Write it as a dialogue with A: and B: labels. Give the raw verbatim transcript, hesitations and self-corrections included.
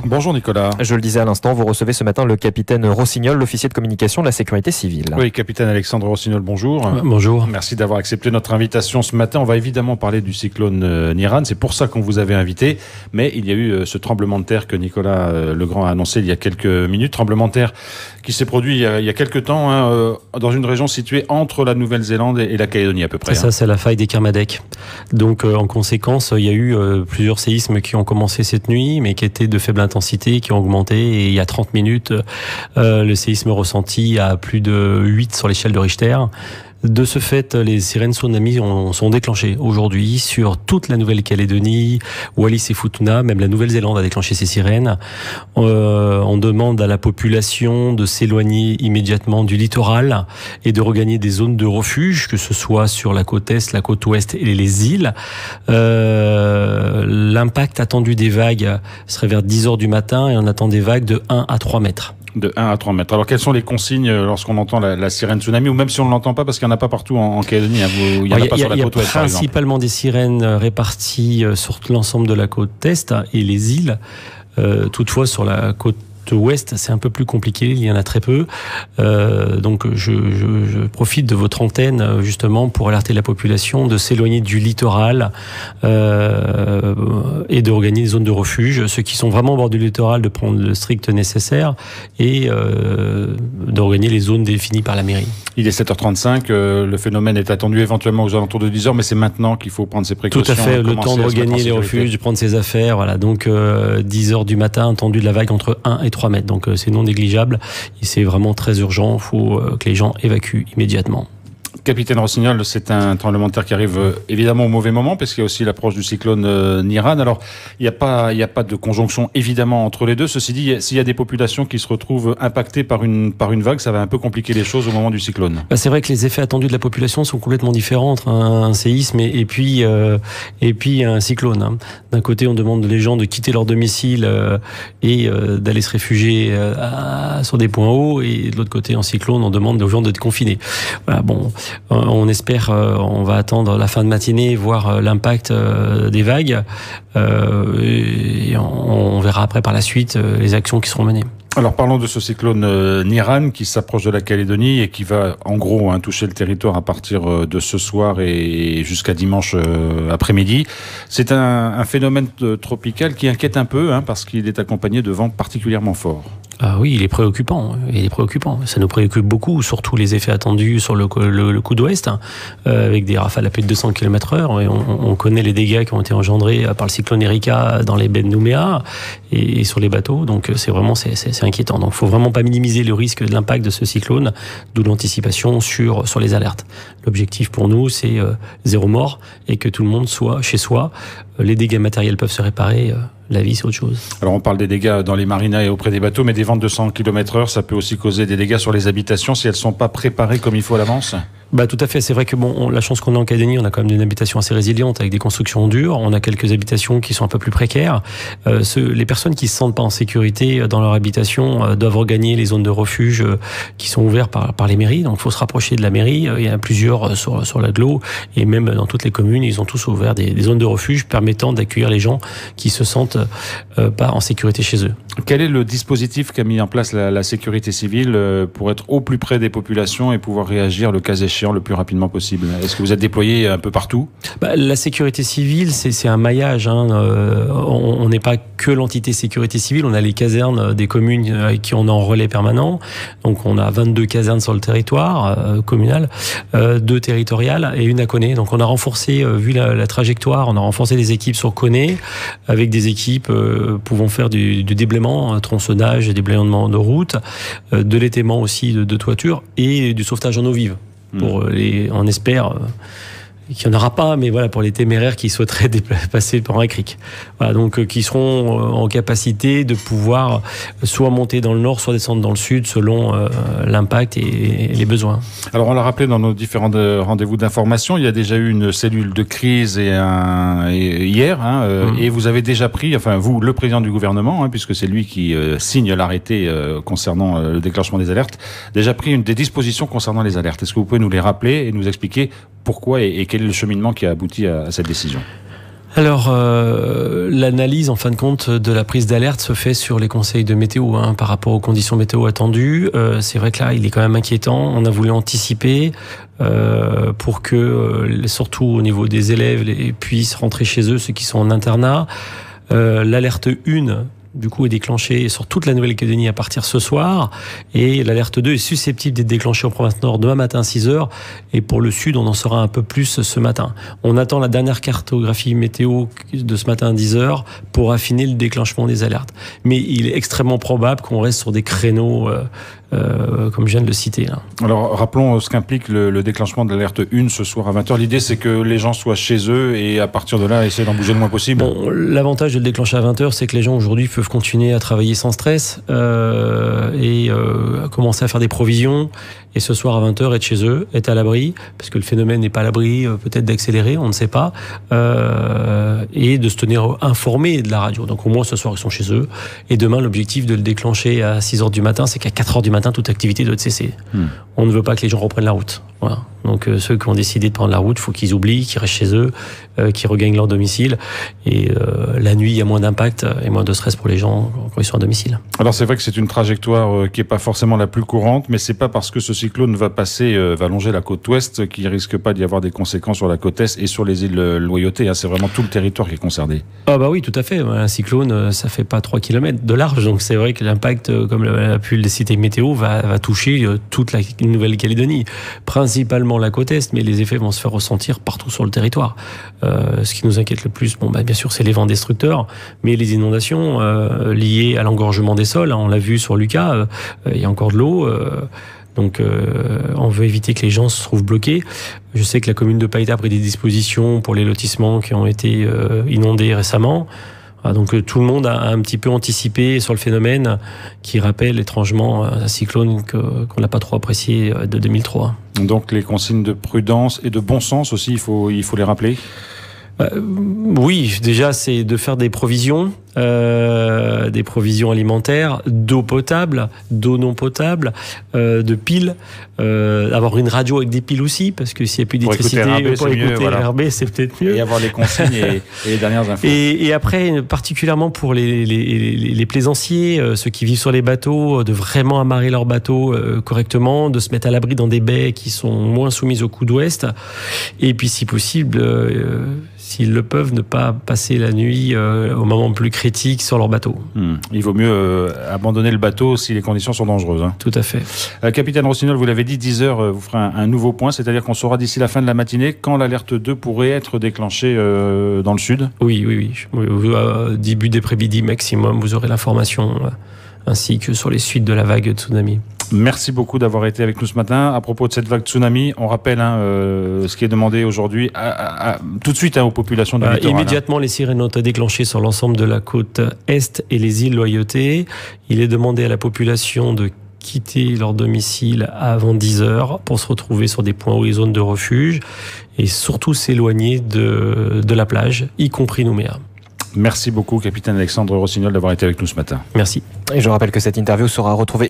A: Bonjour Nicolas.
B: Je le disais à l'instant, vous recevez ce matin le capitaine Rossignol, l'officier de communication de la sécurité civile.
A: Oui, capitaine Alexandre Rossignol, bonjour.
C: Euh, bonjour.
A: Merci d'avoir accepté notre invitation ce matin. On va évidemment parler du cyclone euh, Niran, c'est pour ça qu'on vous avait invité. Mais il y a eu euh, ce tremblement de terre que Nicolas euh, Legrand a annoncé il y a quelques minutes. Tremblement de terre qui s'est produit il y a, il y a quelques temps hein, euh, dans une région située entre la Nouvelle-Zélande et, et la Calédonie à peu près.
C: C'est ça,
A: hein.
C: c'est la faille des Kermadec. Donc euh, en conséquence, il y a eu euh, plusieurs séismes qui ont commencé cette nuit, mais qui étaient de faible intensité, qui ont augmenté. Et il y a trente minutes, euh, le séisme ressenti à plus de huit sur l'échelle de Richter. De ce fait, les sirènes tsunami ont, sont déclenchées aujourd'hui sur toute la Nouvelle-Calédonie, Wallis et Futuna, même la Nouvelle-Zélande a déclenché ces sirènes. Euh, on demande à la population de s'éloigner immédiatement du littoral et de regagner des zones de refuge, que ce soit sur la côte est, la côte ouest et les îles. Euh, l'impact attendu des vagues serait vers dix heures du matin et on attend des vagues de un à trois mètres.
A: De un à trois mètres. Alors, quelles sont les consignes lorsqu'on entend la, la sirène tsunami, ou même si on ne l'entend pas, parce qu'il n'y en a pas partout en, en Calédonie, hein, vous, il n'y en a, a pas a, sur la côte ouest, par exemple. Il y a
C: principalement des sirènes réparties sur l'ensemble de la côte est et les îles. Euh, toutefois, sur la côte ouest, c'est un peu plus compliqué, il y en a très peu. Euh, donc je, je, je profite de votre antenne justement pour alerter la population de s'éloigner du littoral euh, et de regagner des zones de refuge. Ceux qui sont vraiment au bord du littoral, de prendre le strict nécessaire et euh, de regagner les zones définies par la mairie.
A: Il est sept heures trente-cinq, euh, le phénomène est attendu éventuellement aux alentours de dix heures, mais c'est maintenant qu'il faut prendre ses précautions.
C: Tout à fait, le temps de regagner les refuges, de prendre ses affaires. Voilà, donc euh, dix heures du matin, attendu de la vague entre un et trois mètres. Donc euh, c'est non négligeable et c'est vraiment très urgent. Il faut euh, que les gens évacuent immédiatement.
A: Capitaine Rossignol, c'est un tremblement de terre qui arrive euh, évidemment au mauvais moment, parce qu'il y a aussi l'approche du cyclone euh, Niran. Alors, il n'y a pas, il n'y a pas de conjonction évidemment entre les deux. Ceci dit, s'il y a des populations qui se retrouvent impactées par une par une vague, ça va un peu compliquer les choses au moment du cyclone.
C: Bah, c'est vrai que les effets attendus de la population sont complètement différents entre un, un séisme et, et puis euh, et puis un cyclone. Hein. D'un côté, on demande les gens de quitter leur domicile euh, et euh, d'aller se réfugier euh, à, sur des points hauts, et de l'autre côté, en cyclone, on demande aux gens d'être confinés. Voilà, bon. On espère, on va attendre la fin de matinée, voir l'impact des vagues, et on verra après par la suite les actions qui seront menées.
A: Alors parlons de ce cyclone euh, Niran qui s'approche de la Calédonie et qui va en gros hein, toucher le territoire à partir euh, de ce soir et jusqu'à dimanche euh, après-midi. C'est un, un phénomène euh, tropical qui inquiète un peu hein, parce qu'il est accompagné de vents particulièrement forts.
C: Ah oui, il est préoccupant. Il est préoccupant. Ça nous préoccupe beaucoup, surtout les effets attendus sur le, le, le coude ouest, hein, euh, avec des rafales à plus de deux cents kilomètres heure. Et on, on connaît les dégâts qui ont été engendrés par le cyclone Erika dans les baies de Nouméa et, et sur les bateaux. Donc c'est vraiment c'est, c'est, c'est inquiétant. Donc il faut vraiment pas minimiser le risque de l'impact de ce cyclone, d'où l'anticipation sur sur les alertes. L'objectif pour nous, c'est euh, zéro mort et que tout le monde soit chez soi. Les dégâts matériels peuvent se réparer. Euh, La vie, c'est autre chose.
A: Alors, on parle des dégâts dans les marinas et auprès des bateaux, mais des vents de deux cents kilomètres heure, ça peut aussi causer des dégâts sur les habitations si elles ne sont pas préparées comme il faut à l'avance.
C: Bah, tout à fait. C'est vrai que bon, on, la chance qu'on a en Calédonie, on a quand même une habitation assez résiliente avec des constructions dures. On a quelques habitations qui sont un peu plus précaires. Euh, ce, les personnes qui se sentent pas en sécurité dans leur habitation euh, doivent regagner les zones de refuge euh, qui sont ouvertes par, par les mairies. Donc, il faut se rapprocher de la mairie. Il y en a plusieurs euh, sur, sur l'agglo et même dans toutes les communes, ils ont tous ouvert des, des zones de refuge permettant d'accueillir les gens qui se sentent euh, pas en sécurité chez eux.
A: Quel est le dispositif qu'a mis en place la, la sécurité civile euh, pour être au plus près des populations et pouvoir réagir le cas échéant le plus rapidement possible? Est-ce que vous êtes déployé un peu partout? Bah,
C: la sécurité civile, c'est, c'est un maillage. Hein. Euh, on n'est pas que l'entité sécurité civile, on a les casernes des communes avec qui on est en relais permanent. Donc on a vingt-deux casernes sur le territoire euh, communal, euh, deux territoriales et une à Koné. Donc on a renforcé, euh, vu la, la trajectoire, on a renforcé les équipes sur Koné avec des équipes euh, pouvant faire du, du déblaiement, tronçonnage et déblayement de route, euh, de l'étaiement aussi de, de toiture et du sauvetage en eau vive. Pour les, on espère euh, qu'il n'y en aura pas, mais voilà, pour les téméraires qui souhaiteraient passer par un cric. Voilà, donc euh, qui seront euh, en capacité de pouvoir soit monter dans le nord, soit descendre dans le sud, selon euh, l'impact et, et les besoins.
A: Alors, on l'a rappelé dans nos différents rendez-vous d'information, il y a déjà eu une cellule de crise et un, et, hier, hein, euh, mmh. et vous avez déjà pris, enfin vous, le président du gouvernement, hein, puisque c'est lui qui euh, signe l'arrêté euh, concernant euh, le déclenchement des alertes, déjà pris une des dispositions concernant les alertes. Est-ce que vous pouvez nous les rappeler et nous expliquer pourquoi et, et quel est le cheminement qui a abouti à, à cette décision?
C: Alors, euh, l'analyse, en fin de compte, de la prise d'alerte se fait sur les conseils de météo, hein, par rapport aux conditions météo attendues. Euh, c'est vrai que là, il est quand même inquiétant. On a voulu anticiper euh, pour que, euh, surtout au niveau des élèves, les, puissent rentrer chez eux, ceux qui sont en internat. Euh, l'alerte un, du coup, est déclenchée sur toute la Nouvelle-Calédonie à partir ce soir. Et l'alerte deux est susceptible d'être déclenchée en province nord demain matin à six heures. Et pour le sud, on en saura un peu plus ce matin. On attend la dernière cartographie météo de ce matin à dix heures pour affiner le déclenchement des alertes. Mais il est extrêmement probable qu'on reste sur des créneaux euh, euh, comme je viens de le citer. Là.
A: Alors, rappelons ce qu'implique le, le déclenchement de l'alerte un ce soir à vingt heures. L'idée, c'est que les gens soient chez eux et à partir de là, essayer d'en bouger le moins possible.
C: Bon, l'avantage de le déclencher à vingt heures, c'est que les gens aujourd'hui peuvent continuer à travailler sans stress euh, et euh, commencer à faire des provisions. Et ce soir à vingt heures, être chez eux, être à l'abri, parce que le phénomène n'est pas à l'abri, euh, peut-être d'accélérer, on ne sait pas, euh, et de se tenir informés de la radio. Donc au moins ce soir, ils sont chez eux. Et demain, l'objectif de le déclencher à six heures du matin, c'est qu'à quatre heures du matin, toute activité doit cesser. Hmm. On ne veut pas que les gens reprennent la route. Voilà. Donc euh, ceux qui ont décidé de prendre la route, il faut qu'ils oublient, qu'ils restent chez eux, euh, qu'ils regagnent leur domicile. Et euh, la nuit, il y a moins d'impact et moins de stress pour les gens quand ils sont à domicile.
A: Alors c'est vrai que c'est une trajectoire euh, qui est pas forcément la plus courante, mais c'est pas parce que ce cyclone va passer, euh, va longer la côte ouest qu'il risque pas d'y avoir des conséquences sur la côte est et sur les îles euh, Loyauté. Hein. C'est vraiment tout le territoire qui est concerné.
C: Ah bah oui, tout à fait. Un cyclone, ça fait pas trois kilomètres de large, donc c'est vrai que l'impact, comme l'a pu le citer météo, va, va toucher toute la Nouvelle-Calédonie, principalement la côte est, mais les effets vont se faire ressentir partout sur le territoire. Euh, ce qui nous inquiète le plus, bon bah bien sûr, c'est les vents destructeurs, mais les inondations euh, liées à l'engorgement des sols. Hein, on l'a vu sur Lucas, euh, il y a encore de l'eau. Euh, Donc, euh, on veut éviter que les gens se trouvent bloqués. Je sais que la commune de Païta a pris des dispositions pour les lotissements qui ont été euh, inondés récemment. Donc, euh, tout le monde a un petit peu anticipé sur le phénomène qui rappelle étrangement un cyclone que, qu'on n'a pas trop apprécié de deux mille trois.
A: Donc, les consignes de prudence et de bon sens aussi, il faut, il faut les rappeler.
C: Euh, oui, déjà, c'est de faire des provisions, euh, des provisions alimentaires, d'eau potable, d'eau non potable, euh, de piles, euh, avoir une radio avec des piles aussi, parce que s'il n'y a plus d'électricité,
A: pour écouter R B,
C: pour
A: c'est
C: écouter
A: mieux, voilà.
C: R B, c'est peut-être mieux.
A: Et avoir les consignes et, et les dernières infos.
C: Et, et après, particulièrement pour les, les, les, les plaisanciers, euh, ceux qui vivent sur les bateaux, de vraiment amarrer leurs bateaux euh, correctement, de se mettre à l'abri dans des baies qui sont moins soumises au coup d'ouest, et puis si possible, euh, s'ils le peuvent, ne pas passer la nuit euh, au moment plus critique sur leur bateau.
A: Hmm. Il vaut mieux euh, abandonner le bateau si les conditions sont dangereuses. Hein.
C: Tout à fait.
A: Euh, Capitaine Rossignol, vous l'avez dit, dix heures, euh, vous ferez un, un nouveau point, c'est-à-dire qu'on saura d'ici la fin de la matinée quand l'alerte deux pourrait être déclenchée euh, dans le sud.
C: Oui, oui, oui. oui euh, début d'après-midi maximum, vous aurez l'information, euh, ainsi que sur les suites de la vague de tsunami.
A: Merci beaucoup d'avoir été avec nous ce matin. À propos de cette vague tsunami, on rappelle hein, euh, ce qui est demandé aujourd'hui à, à, à, tout de suite hein, aux populations de
C: euh,
A: littoral.
C: Immédiatement, hein. Les sirènes ont été déclenchées sur l'ensemble de la côte est et les îles Loyauté. Il est demandé à la population de quitter leur domicile avant dix heures pour se retrouver sur des points ou des zones de refuge et surtout s'éloigner de, de la plage, y compris Nouméa.
A: Merci beaucoup, capitaine Alexandre Rossignol, d'avoir été avec nous ce matin.
C: Merci.
B: Et je rappelle que cette interview sera retrouvée